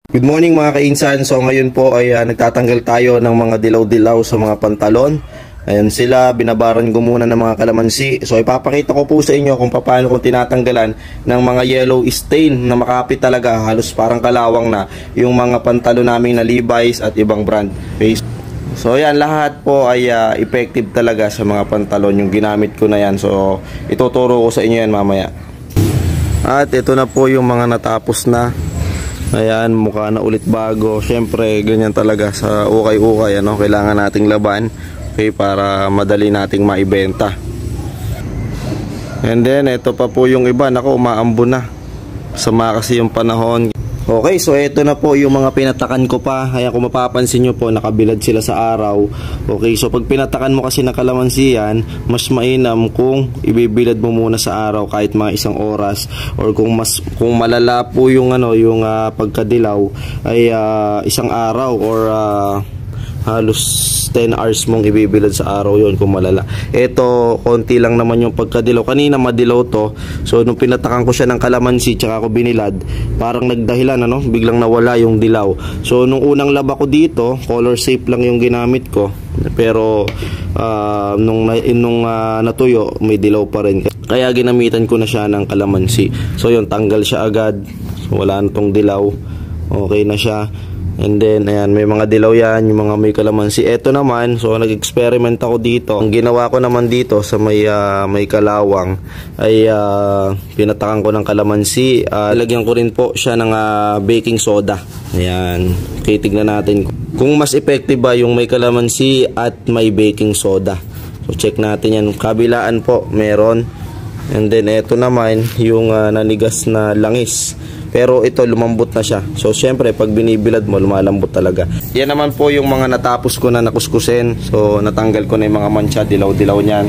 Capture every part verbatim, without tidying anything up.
Good morning mga kainsan. So ngayon po ay uh, nagtatanggal tayo ng mga dilaw-dilaw sa mga pantalon. Ayan sila, binabaran ko muna ng mga kalamansi. So ipapakita ko po sa inyo kung paano kung tinatanggalan ng mga yellow stain na makapit talaga, halos parang kalawang na yung mga pantalon namin na Levi's at ibang brand. Okay. So yan, lahat po ay uh, effective talaga sa mga pantalon yung ginamit ko na yan. So ituturo ko sa inyo yan mamaya. At ito na po yung mga natapos na. Ayan, mukha na ulit bago. Siyempre, ganyan talaga sa ukay-ukay, ano, kailangan nating laban, okay, para madali nating maibenta. And then, ito pa po yung iba, nako, umaambo na. Sama kasi yung panahon. Okay, so ito na po yung mga pinatakan ko pa. Ayan, kung mapapansin nyo po, nakabilad sila sa araw. Okay, so pag pinatakan mo kasi ng kalamansi yan, mas mainam kung ibibilad mo muna sa araw kahit mga isang oras. Or kung mas kung malala po yung ano, yung uh, pagkadilaw ay uh, isang araw or uh, halos ten hours mong ibibilad sa araw yon kung malala. Ito, konti lang naman yung pagkadilaw. Kanina madilaw to. So, nung pinatakan ko siya ng kalamansi tsaka ako binilad, parang nagdahilan, ano? Biglang nawala yung dilaw. So, nung unang laba ko dito, color safe lang yung ginamit ko. Pero, uh, nung, nung uh, natuyo, may dilaw pa rin. Kaya ginamitan ko na siya ng kalamansi. So, yun, tanggal siya agad. So, wala na tong dilaw. Okay na siya. And then, ayan, may mga dilaw yan, yung mga may kalamansi. Ito naman, so nag-experiment ako dito. Ang ginawa ko naman dito sa may, uh, may kalawang ay uh, pinatakan ko ng kalamansi. Uh, lagyan ko rin po siya ng uh, baking soda. Ayan, okay, tignan natin kung mas effective ba yung may kalamansi at may baking soda. So, check natin yan. Kabilaan po, meron. And then, ito naman, yung uh, nanigas na langis. Pero ito lumambot na siya. So syempre pag binibilad mo lumalambot talaga. Yan naman po yung mga natapos ko na nakuskusin. So natanggal ko na yung mga mancha, dilaw-dilaw niyan.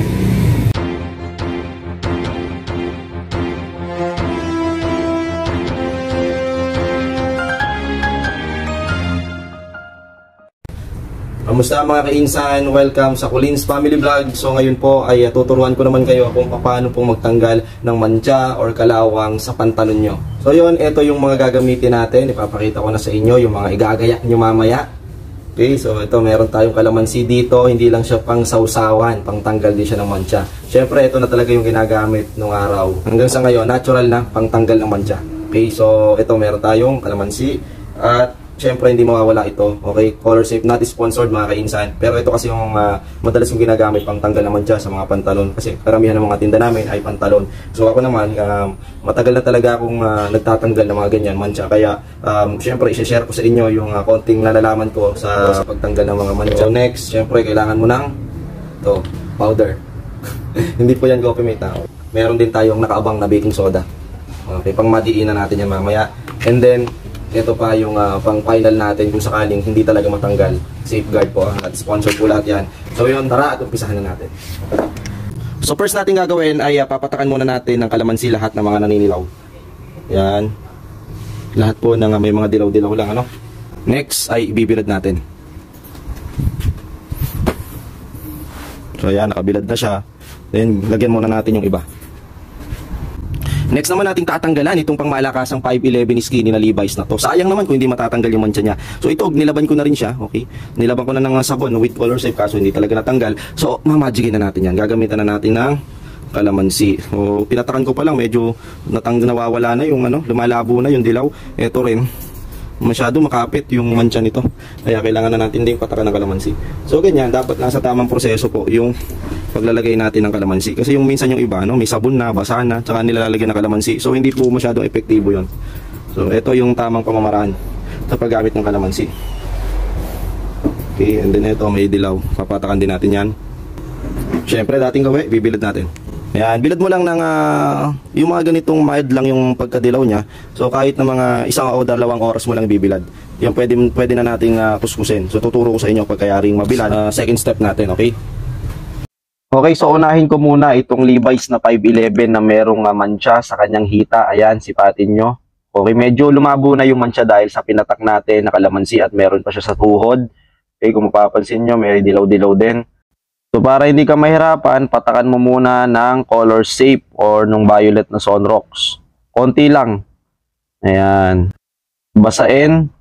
Kamusta mga kainsan? Welcome sa Colin's Family Vlog. So ngayon po ay uh, tuturuan ko naman kayo kung paano pong magtanggal ng mancha or kalawang sa pantalon nyo. So yun, ito yung mga gagamitin natin. Ipapakita ko na sa inyo yung mga igagayak nyo mamaya. Okay, so ito meron tayong kalamansi dito. Hindi lang siya pang sausawan, pang tanggal din siya ng mancha. Syempre ito na talaga yung ginagamit nung araw. Hanggang sa ngayon, natural na pang tanggal ng mancha. Okay, so ito meron tayong kalamansi. At siyempre hindi mawawala ito. Okay, color safe, not sponsored mga kainsan. Pero ito kasi yung uh, madalas yung ginagamit pang tanggal naman dyan sa mga pantalon. Kasi karamihan ng mga tinda namin ay pantalon. So ako naman, uh, matagal na talaga akong uh, nagtatanggal ng mga ganyan, mancha. Kaya um, siyempre i-share ko sa inyo yung uh, konting nalalaman ko sa, sa pagtanggal ng mga mancha. So next, siyempre kailangan mo ng to, powder. Hindi po yan coffee mate. Ha? Meron din tayong nakaabang na baking soda. Okay, pang madiinan natin yan mamaya. And then, ito pa yung uh, pang final natin kung sakaling hindi talaga matanggal. Safeguard po, at sponsor po lahat yan. So yun, tara at umpisahan na natin. So first natin gagawin ay uh, papatakan muna natin ng kalamansi lahat ng mga naninilaw. Yan. Lahat po ng uh, may mga dilaw-dilaw lang, ano. Next ay ibibilad natin. So yan, nakabilad na siya. Then lagyan muna natin yung iba. Next naman nating tatanggalan itong pangmalakasang five eleven skinny na Levi's na to. Sayang naman kung hindi matatanggal yung mancha niya. So ito, nilaban ko na rin siya. Okay? Nilaban ko na ng sabon with color safe kaso hindi talaga natanggal. So mamagicin na natin yan. Gagamitan na natin ng kalamansi. So pinatakan ko pa lang, medyo natang nawawala na yung ano, lumalabo na yung dilaw. Ito rin, masyado makapit yung mancha nito. Kaya kailangan na natin din patakan ng kalamansi. So ganyan, dapat nasa tamang proseso po yung paglalagay natin ng kalamansi. Kasi yung minsan yung iba, no, may sabon na, basa na, tsaka nilalagay ng kalamansi. So hindi po masyadong epektibo yun. So ito yung tamang pamamaraan sa paggamit ng kalamansi. Okay, and then ito may dilaw. Papatakan din natin yan. Siyempre, dating gawin, bibilad natin. Ayan, bilad mo lang ng uh, yung mga ganitong mild lang yung pagkadilaw niya. So kahit na mga isang o dalawang oras mo lang bibilad. Yung pwede, pwede na nating uh, kuskusin. So tuturo ko sa inyo pagkayaring mabilad. Uh, second step natin, okay? Okay, so unahin ko muna itong Levi's na five eleven na merong uh, mancha sa kanyang hita. Ayan, sipatin nyo. Okay, medyo lumabo na yung mancha dahil sa pinatak natin na kalamansi at meron pa siya sa tuhod. Okay, kung mapapansin nyo, may dilaw-dilaw din. So para hindi ka mahirapan, patakan mo muna ng color safe or nung violet na Sunrocks. Konti lang. Ayan. Basain.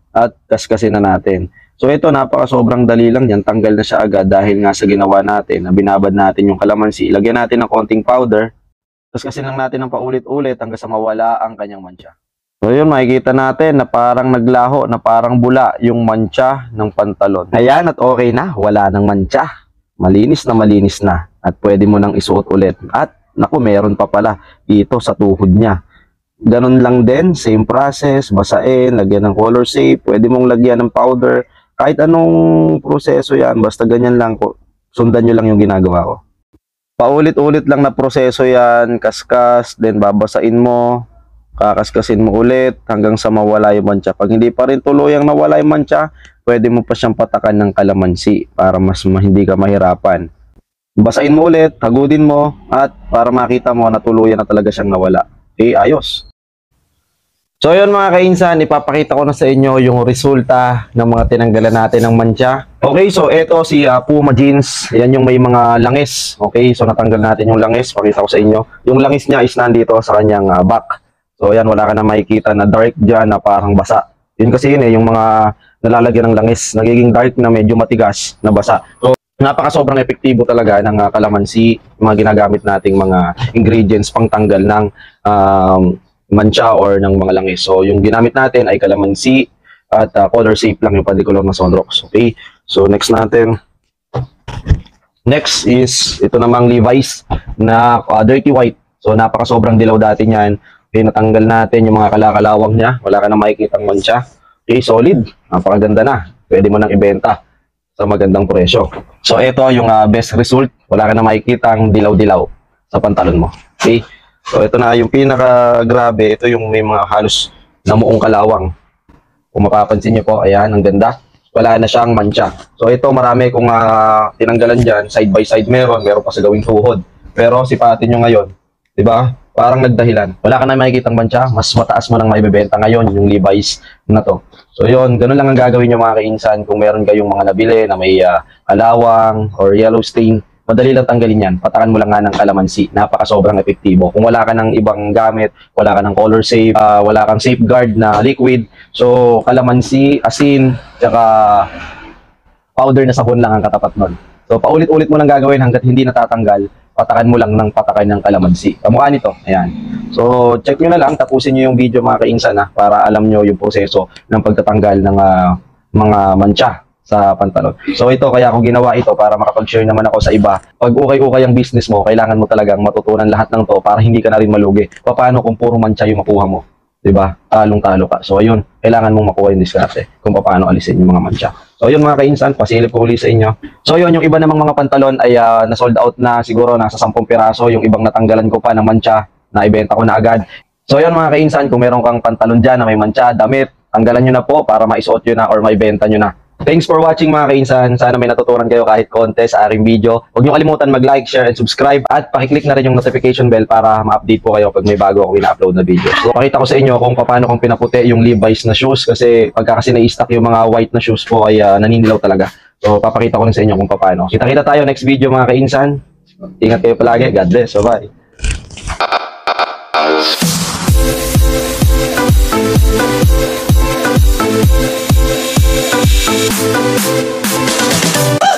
at kaskasin na natin. So ito, napaka sobrang dali lang yan. Tanggal na siya agad dahil nga sa ginawa natin na binabad natin yung kalamansi. Ilagyan natin ng konting powder. Kaskasin lang natin ng paulit-ulit hanggang sa mawala ang kanyang mancha. So yun, makikita natin na parang naglaho, na parang bula yung mancha ng pantalon. Ayan, at okay na, wala nang mancha. Malinis na malinis na. At pwede mo nang isuot ulit. At naku, meron pa pala dito sa tuhod niya. Ganun lang din, same process, basain, lagyan ng color safe, pwede mong lagyan ng powder. Kahit anong proseso yan, basta ganyan lang ko. Sundan nyo lang yung ginagawa ko. Paulit-ulit lang na proseso yan, kaskas, then babasain mo. Kakaskasin mo ulit hanggang sa mawala yung mancha. Pag hindi pa rin tuluyang nawala yung mancha, pwede mo pa siyang patakan ng kalamansi para mas ma hindi ka mahirapan. Basain mo ulit, hagudin mo, at para makita mo na tuluyan na talaga siyang nawala. Okay, ayos. So yun mga kainsan, ipapakita ko na sa inyo yung resulta ng mga tinanggalan natin ng mancha. Okay, so ito si uh, Puma jeans. Yan yung may mga langis. Okay, so natanggal natin yung langis. Pakita ko sa inyo. Yung langis niya is nandito sa kanyang uh, back. So yan, wala ka na makikita na dark dyan na parang basa. Yun kasi yun eh, yung mga nalalagyan ng langis. Nagiging dark na medyo matigas na basa. So napaka sobrang epektibo talaga ng uh, kalamansi, mga ginagamit nating mga ingredients pang tanggal ng um, mancha or ng mga langis. So yung ginamit natin ay kalamansi at uh, color safe lang yung Pandicolor na Sunrox. Okay, so next natin. Next is ito namang Levi's na uh, dirty white. So napaka sobrang dilaw dati niyan. Okay, natanggal natin yung mga kalakalawang niya. Wala ka na makikitang mancha. Okay, solid. Napakaganda na. Pwede mo nang ibenta sa magandang presyo. So, ito yung uh, best result. Wala ka na makikitang dilaw-dilaw sa pantalon mo. Okay? So, ito na yung pinaka-grabe. Ito yung may mga halos namuong kalawang. Kung mapapansin nyo po, ayan, ang ganda. Wala na siyang mancha. So, ito marami kung uh, tinanggalan dyan. Side by side meron. Meron pa sa gawing tuhod. Pero sipatin nyo ngayon. Diba? Parang nagdahilan. Wala ka na makikitang mancha, mas mataas mo nang maibebenta ngayon yung Levi's na to. So yun, ganun lang ang gagawin nyo mga kainsan. Kung meron kayong mga nabili na may uh, alawang or yellow stain, madali lang tanggalin yan. Patakan mo lang nga ng kalamansi. Napaka sobrang epektibo. Kung wala ka ng ibang gamit, wala ka ng color safe, uh, wala kang safeguard na liquid, so kalamansi, asin, tsaka powder na sabon lang ang katapat nun. So paulit-ulit mo lang gagawin hanggat hindi natatanggal. Patakan mo lang ng patakan ng kalamansi. Kamukha nito. Ayan. So, check nyo na lang. Tapusin nyo yung video mga kainsan ha, para alam nyo yung proseso ng pagtatanggal ng uh, mga mancha sa pantalon. So, ito, kaya ako ginawa ito para makapag-share naman ako sa iba. Pag ukay-ukay ang business mo, kailangan mo talagang matutunan lahat ng to para hindi ka na rin malugi. Paano kung puro mancha yung makuha mo? Diba? Talong-talo ka. So, ayun. Kailangan mong makuha yung diskarte kung paano alisin yung mga mancha. So, yun mga kainsan, pasilip ko uli sa inyo. So, yun, yung iba namang mga pantalon ay uh, na-sold out na siguro nasa sampung piraso. Yung ibang natanggalan ko pa ng mancha, na ibenta ko na agad. So, yun mga kainsan, kung meron kang pantalon dyan na may mancha, damit, tanggalan nyo na po para maisuot nyo na or maibenta nyo na. Thanks for watching mga kainsan. Sana may natutunan kayo kahit konti sa aking video. Huwag nyo kalimutan mag-like, share, and subscribe. At pakiclick na rin yung notification bell para ma-update po kayo pag may bago ako ina-upload na video. So, pakita ko sa inyo kung paano kong pinaputi yung Levi's na shoes. Kasi pagka kasi na-stock yung mga white na shoes po ay uh, naninilaw talaga. So, papakita ko rin sa inyo kung paano. Kita-kita tayo next video mga kainsan. Ingat kayo palagi. God bless. Bye-bye.